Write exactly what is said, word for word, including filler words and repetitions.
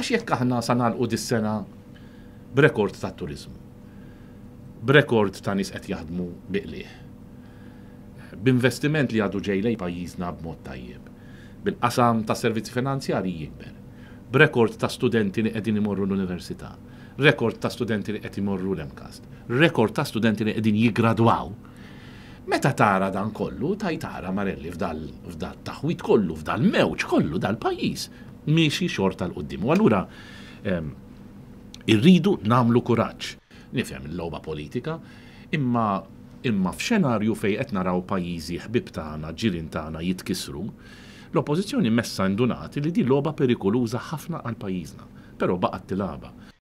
Għax jekk aħna sa nagħlqu dis-sena b'rekord ta' turizmu, b'rekord ta' nies qed jaħdmu biqlieħ, b'investiment li għadu ġej lejn pajjiżna b'mod tajjeb, bil-qasam ta' servizzi finanzjarji jikber, b'rekord ta' studenti li qegħdin imorru l-università, rekord ta' studenti li qed imorru l-emkast, rekord ta' studenti li qegħdin jiggradwaw. Meta tara dan kollu, taj tara Marelli f'dal taħwit kollu, f'dal mewġ kollu dal-pajjiż miexi xorta l-qoddim. U allura irridu namlu kuraġġ. Nifhem il-logħba politika, imma imma f'xenarju fejn qed naraw pajjiżi ħbib tagħna, ġirien tagħna jitkisru, l-oppożizzjoni messa indunati li di logħba perikoluża ħafna għal pajjiżna, però baqgħet tilagħba.